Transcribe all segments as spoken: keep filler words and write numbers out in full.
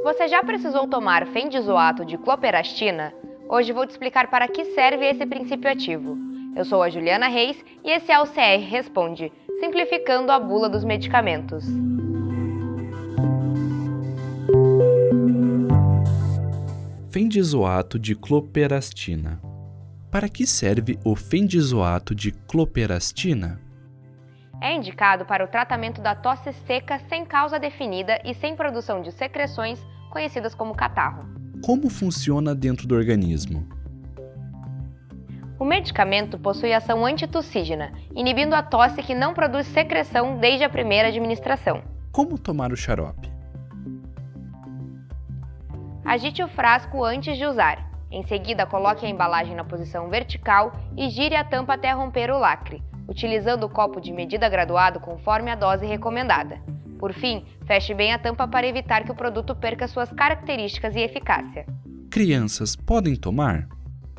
Você já precisou tomar fendizoato de cloperastina? Hoje vou te explicar para que serve esse princípio ativo. Eu sou a Juliana Reis e esse é o C R Responde, simplificando a bula dos medicamentos. Fendizoato de cloperastina. Para que serve o fendizoato de cloperastina? É indicado para o tratamento da tosse seca sem causa definida e sem produção de secreções, conhecidas como catarro. Como funciona dentro do organismo? O medicamento possui ação antitussígena, inibindo a tosse que não produz secreção desde a primeira administração. Como tomar o xarope? Agite o frasco antes de usar. Em seguida, coloque a embalagem na posição vertical e gire a tampa até romper o lacre, utilizando o copo de medida graduado conforme a dose recomendada. Por fim, feche bem a tampa para evitar que o produto perca suas características e eficácia. Crianças podem tomar?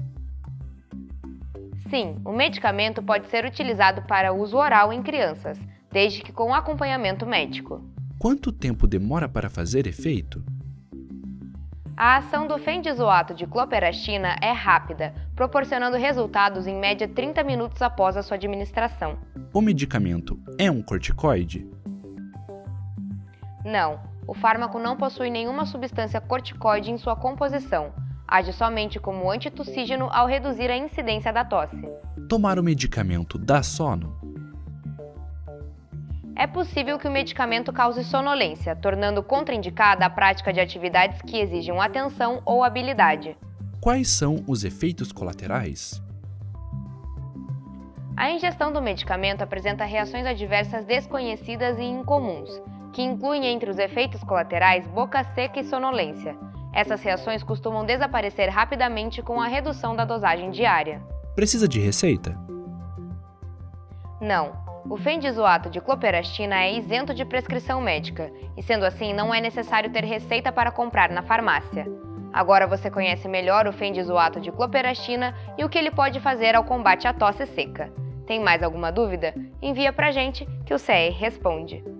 Sim, o medicamento pode ser utilizado para uso oral em crianças, desde que com acompanhamento médico. Quanto tempo demora para fazer efeito? A ação do fendizoato de cloperastina é rápida, proporcionando resultados em média trinta minutos após a sua administração. O medicamento é um corticoide? Não, o fármaco não possui nenhuma substância corticoide em sua composição. Age somente como antitussígeno ao reduzir a incidência da tosse. Tomar o medicamento dá sono? É possível que o medicamento cause sonolência, tornando contraindicada a prática de atividades que exigem atenção ou habilidade. Quais são os efeitos colaterais? A ingestão do medicamento apresenta reações adversas desconhecidas e incomuns, que incluem entre os efeitos colaterais boca seca e sonolência. Essas reações costumam desaparecer rapidamente com a redução da dosagem diária. Precisa de receita? Não. O fendizoato de cloperastina é isento de prescrição médica e, sendo assim, não é necessário ter receita para comprar na farmácia. Agora você conhece melhor o fendizoato de cloperastina e o que ele pode fazer ao combate à tosse seca. Tem mais alguma dúvida? Envia pra gente que o C R responde.